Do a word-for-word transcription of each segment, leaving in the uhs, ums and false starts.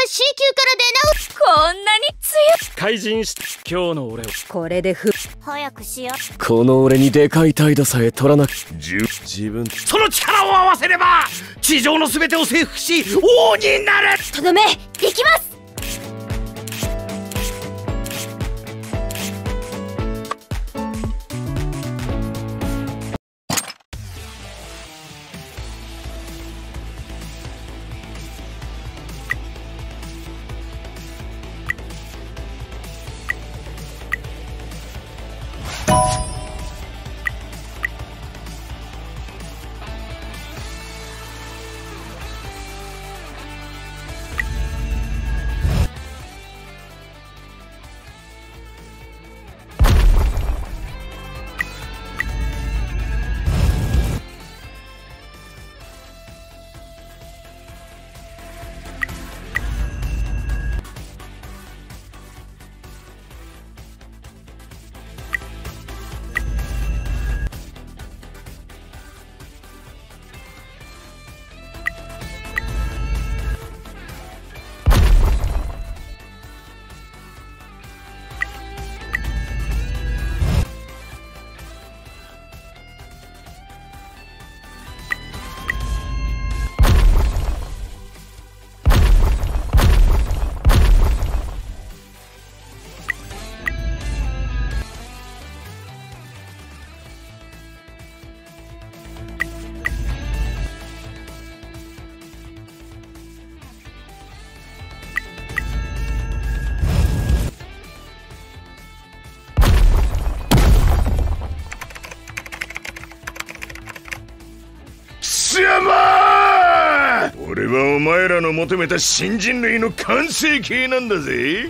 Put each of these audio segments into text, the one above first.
C 級から出直す。こんなに強い。 怪人し今日の俺をこれでふ早くしよう。 この俺にでかい態度さえ取らなく自分その力を合わせれば地上の全てを征服し王になる。 とどめできます。 俺はお前らの求めた新人類の完成形なんだぜ。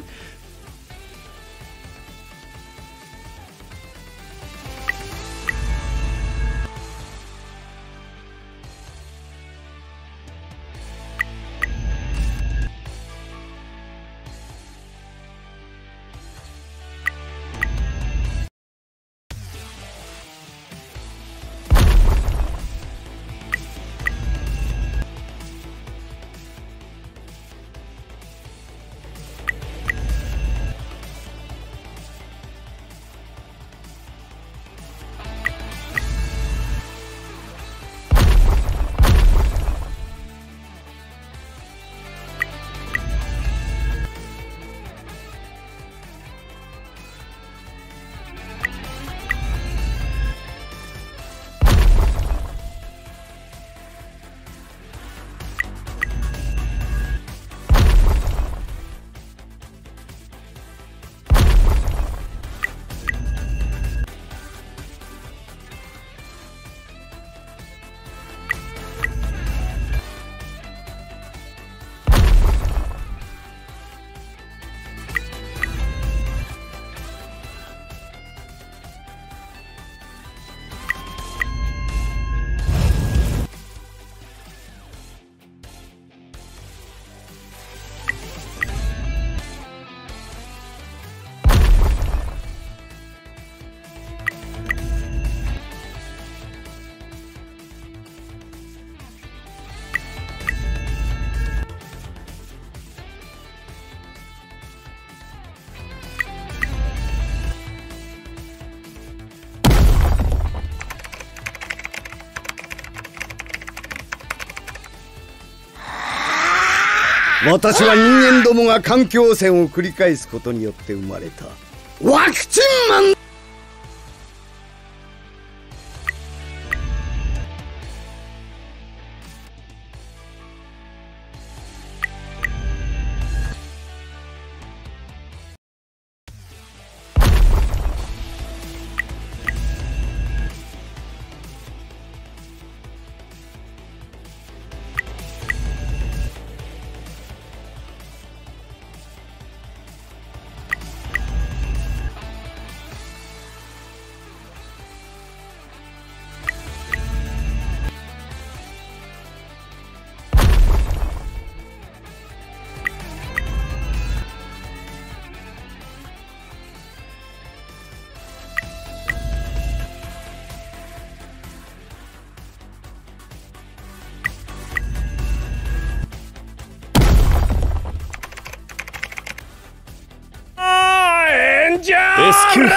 私は人間どもが環境汚染を繰り返すことによって生まれたワクチンマン。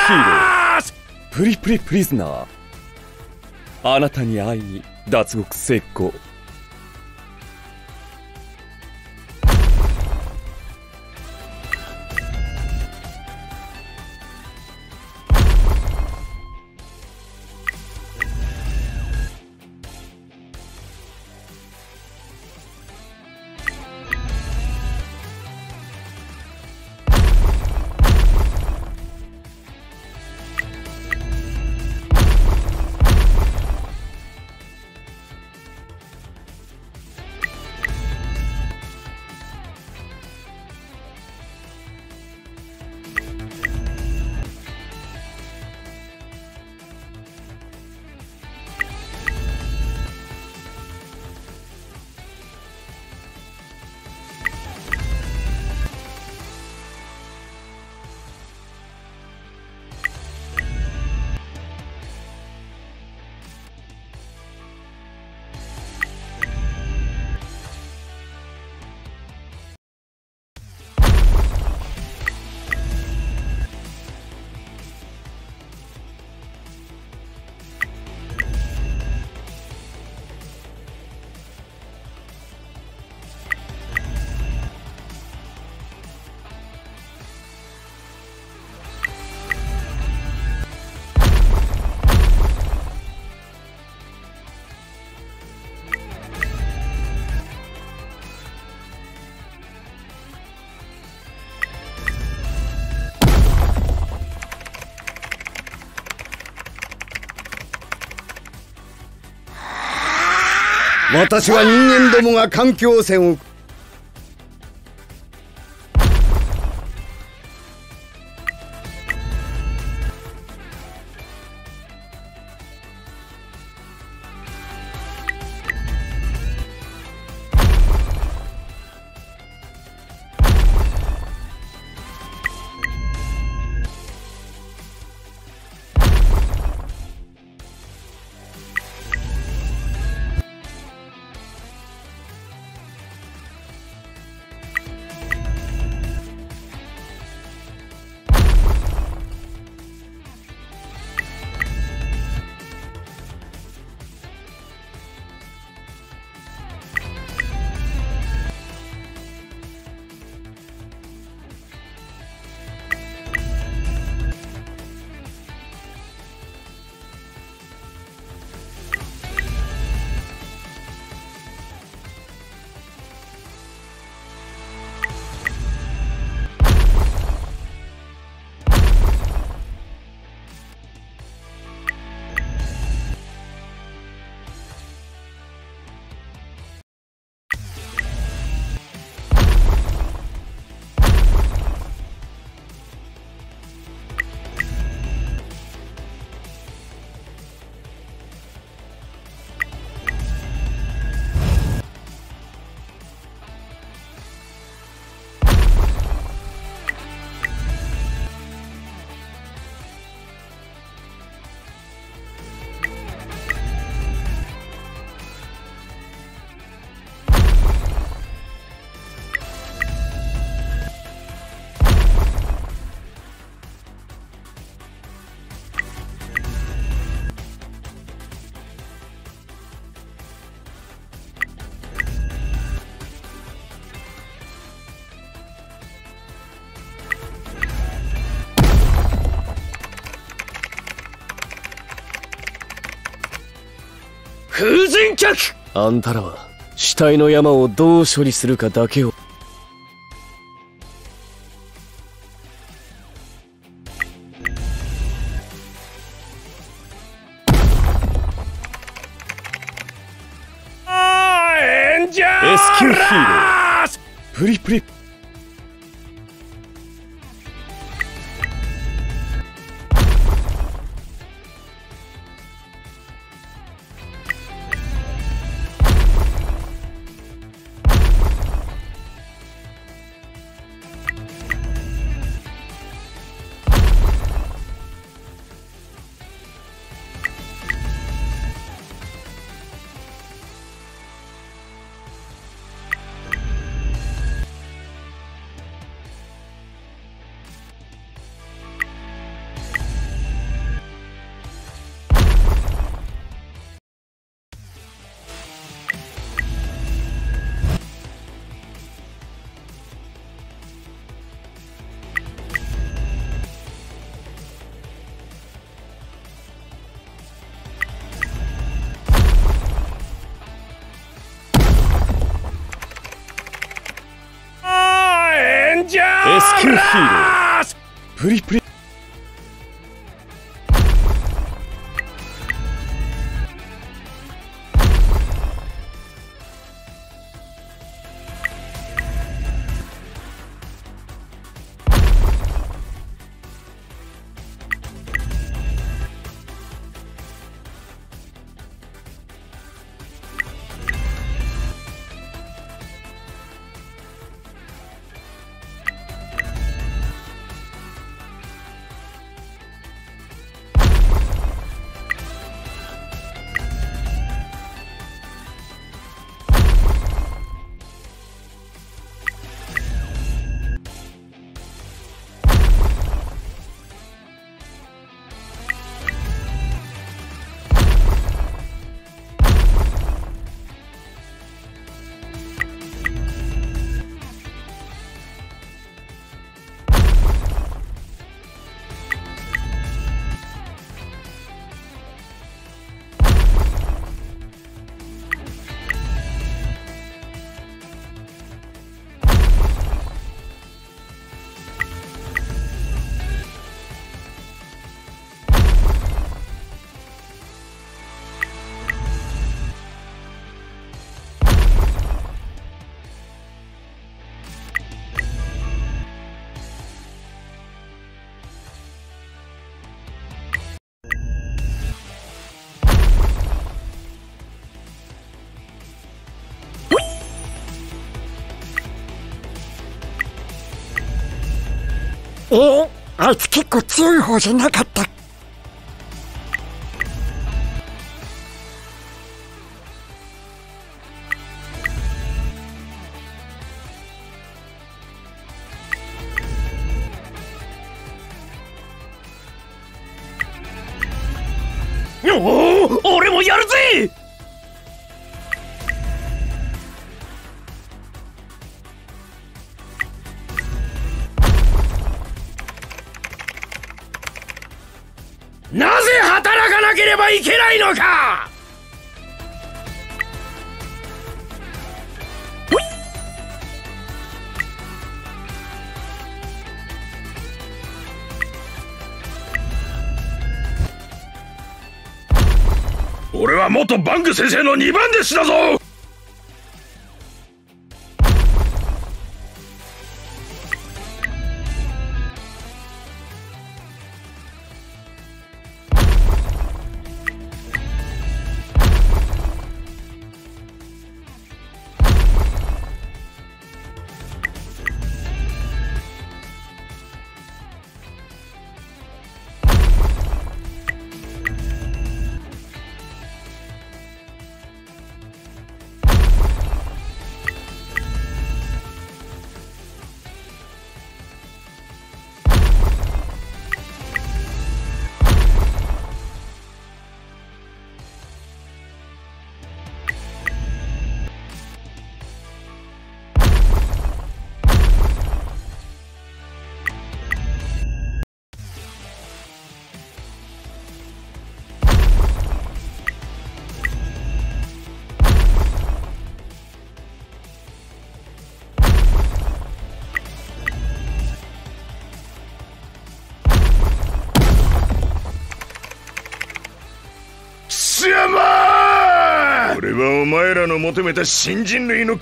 ープリプリプリズナー、あなたに会いに脱獄成功。 私は人間どもが環境汚染を風神客。 あんたらは死体の山をどう処理するかだけを。 エンジャーレスキューヒーロープリプリ。 級ヒーロープリプリ。 えー、あいつ結構強い方じゃなかった？ おお、俺もやるぜ。なぜ働かなければいけないのか。俺は元バンク先生のにばん弟子だぞ。俺はお前らの求めた新人類の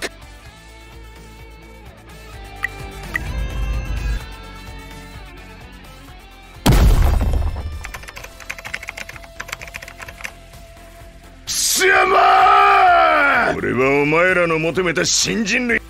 シヤマー俺はお前らの求めた新人類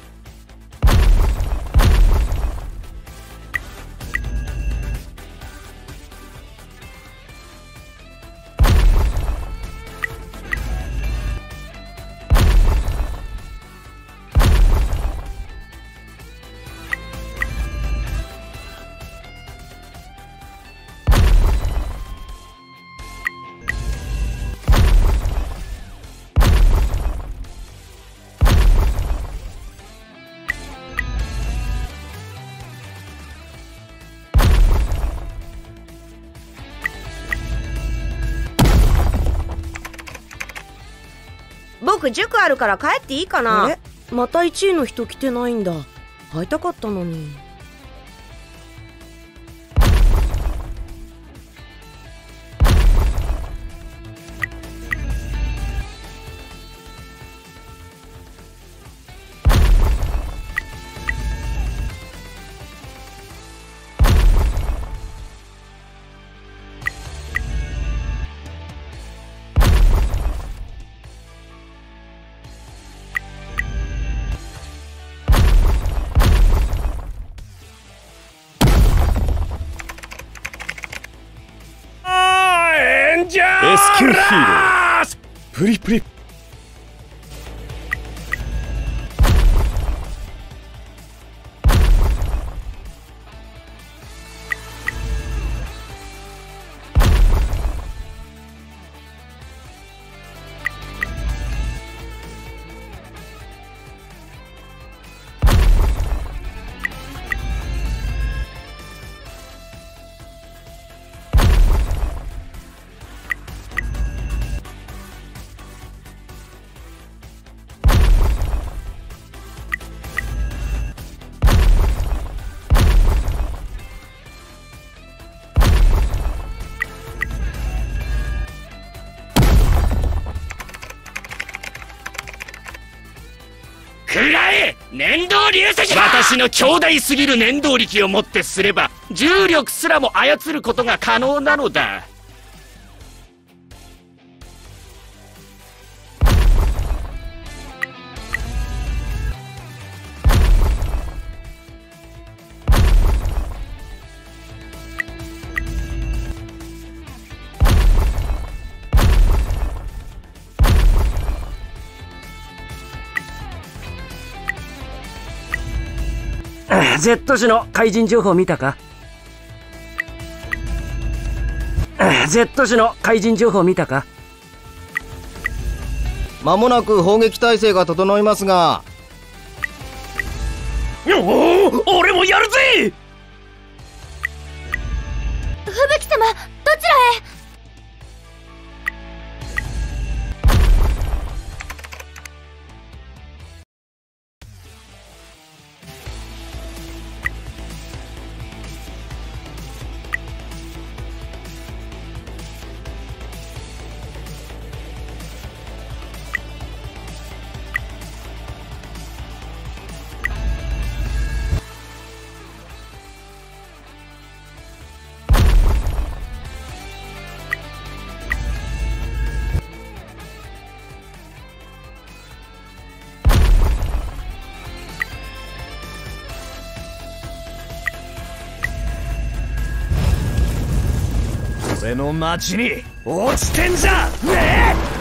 僕塾あるから帰っていいかな。 あれ、またいちいの人来てないんだ。会いたかったのに。 プリプリ。 くらえ念動流石だ。私の強大すぎる念動力をもってすれば重力すらも操ることが可能なのだ。 Z 氏の怪人情報見たか？ Z 氏の怪人情報見たか？ 間もなく砲撃態勢が整いますが。 おお、俺もやるぜ！ 吹雪様、どちらへ？ 俺の町に落ちてんじゃねえ。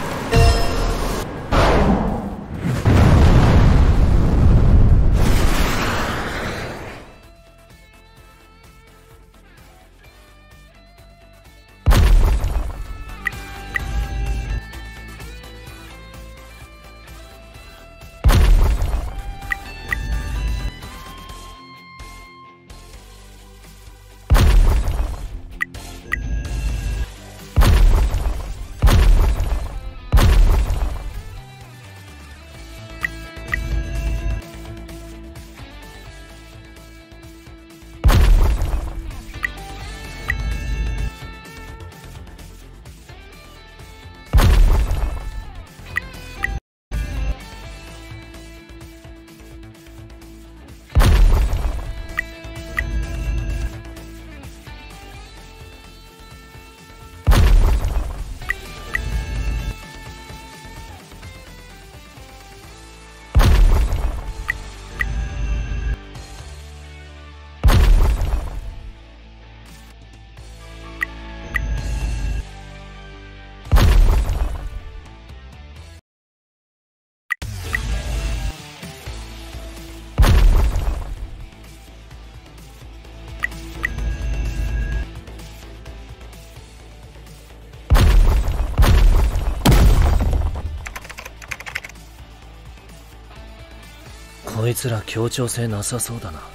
こいつら協調性なさそうだな。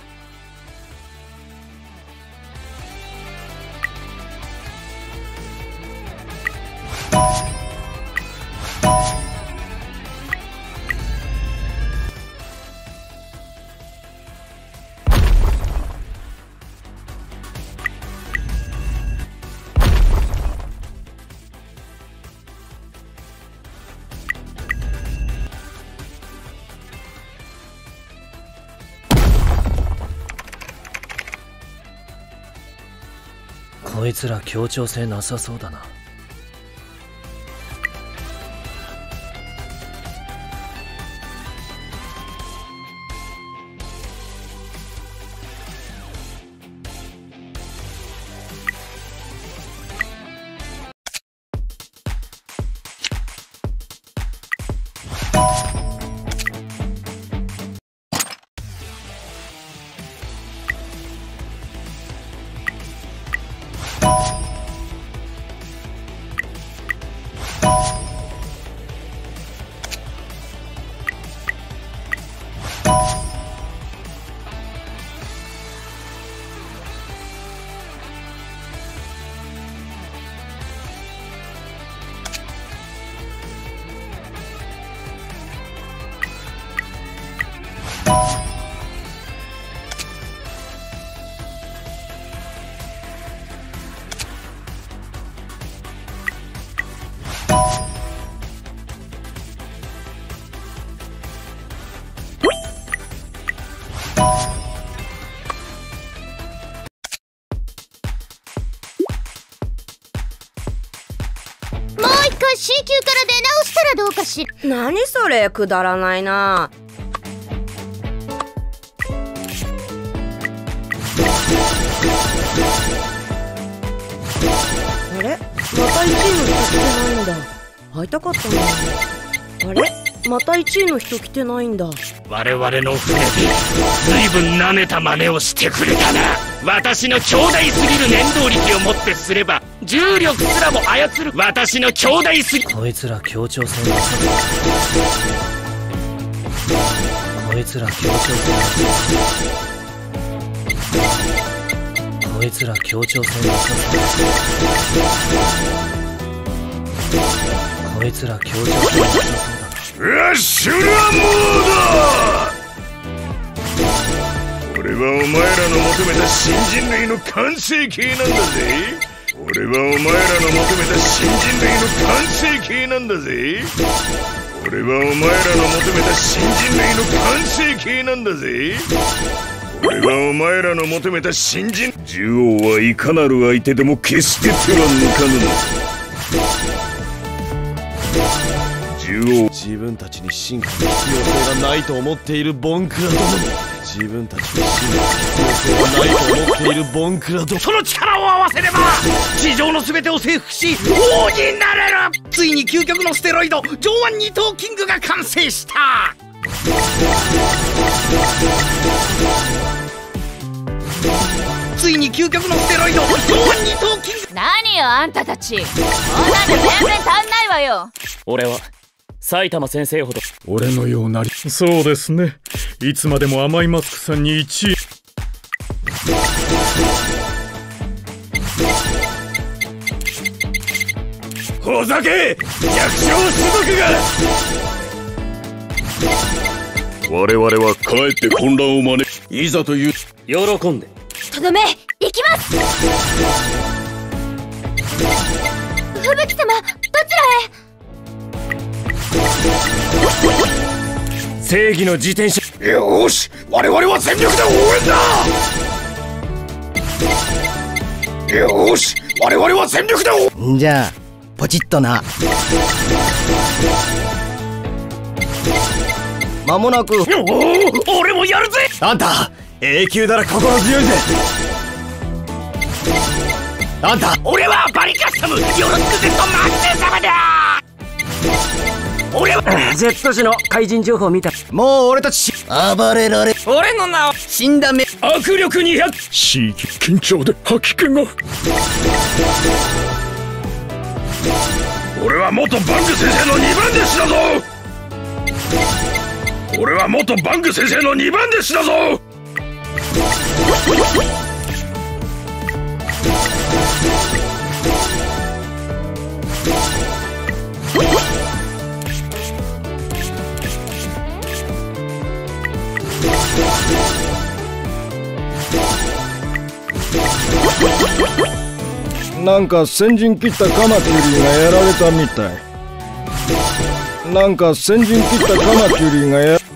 こいつら協調性なさそうだな。 C 級から出直したらどうかしら。 何それ、くだらないな。あれ、またいちいの人来てないんだ。会いたかったな。あれ、またいちいの人来てないんだ。 我々の船で随分なめた真似をしてくれたな。私の強大すぎる念動力をもってすれば重力すらも操る。私の強大すぎこいつら協調性がこいつら協調性がこいつら協調性がこいつら協調性がラッシュラモード。俺はお前らの求めた新人類の完成形なんだぜ。俺はお前らの求めた新人類の完成形なんだぜ。俺はお前らの求めた新人類の完成形なんだぜ。俺はお前らの求めた新人。獣王はいかなる相手でも決して手は抜かぬの。獣王、 自分たちに進化の必要性がないと思っているボンクラどもに、自分たちに進化の必要性がないと思っているボンクラども、 その力を合わせれば地上の全てを征服し王になれる。ついに究極のステロイド上腕二頭キングが完成した。ついに究極のステロイド上腕二頭キング。 何よあんたたち、こんなんで全然足んないわよ。 俺は埼玉先生ほど俺のようなり。そうですね、いつまでも甘いマスクさんにいちい。 ほざけ弱小種族が。我々はかえって混乱を招く。いざという喜んで。 とどめ行きます。吹雪様、どちらへ。 正義の自転車。 よし、我々は全力で応援だ。よし、我々は全力で応援。 じゃあポチッとな。間もなく。 おお、俺もやるぜ。 あんた永久なら心強いぜ。あんた、 俺はバリカスタム、よろしく Z マック様だ。俺は Z 氏の怪人情報見た。 もう俺たち暴れられ。 俺の名は死んだ目。 握力にひゃく。 C 級緊張で吐き気が。 俺は元バンク先生のにばん弟子だぞ。俺は元バンク先生のにばん弟子だぞ。 なんか先陣切ったカマキリがやられたみたい。なんか先陣切ったカマキリがや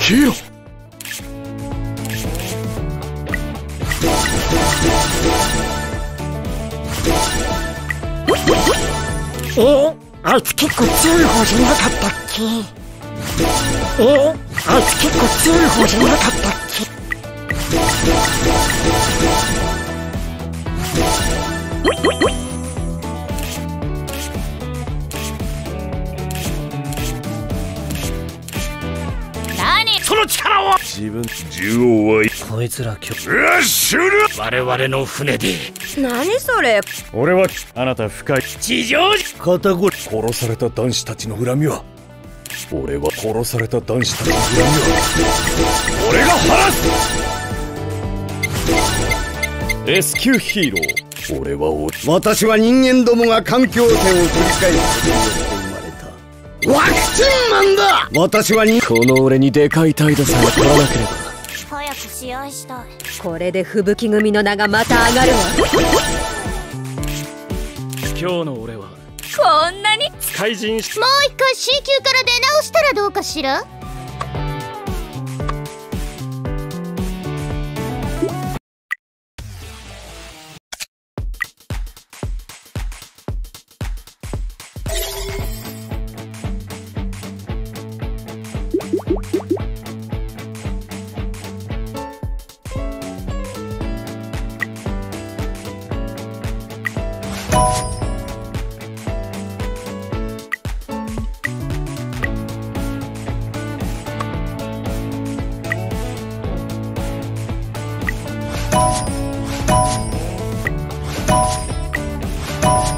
ヒーロー。 えー、あいつ結構強い方じゃなかったっけ？えー、あいつ結構強い方じゃなかったっけ？ 何その力は自分獣王はこいつら今日ラッシュル我々の船で何それ。 俺はあなた深い地上肩こり殺された男子たちの恨みは俺は殺された男子たちの恨みは俺が晴らす。レスキューヒーロー。俺は俺私は人間どもが環境汚染を繰り返すことによって生まれたワクチンマンだ。私はにこの俺にでかい態度さえ取らなければ。 早く試合したい。 これで吹雪組の名がまた上がるわ。 今日の俺はこんなに怪人しもう一回 C 級から出直したらどうかしら。 you